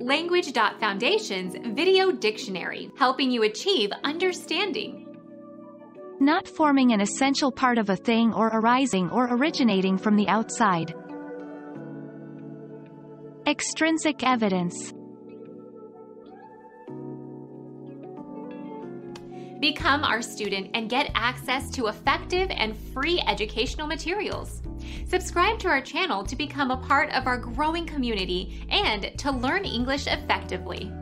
Language.Foundation's Video Dictionary, helping you achieve understanding. Not forming an essential part of a thing or arising or originating from the outside. Extrinsic evidence. Become our student and get access to effective and free educational materials. Subscribe to our channel to become a part of our growing community and to learn English effectively.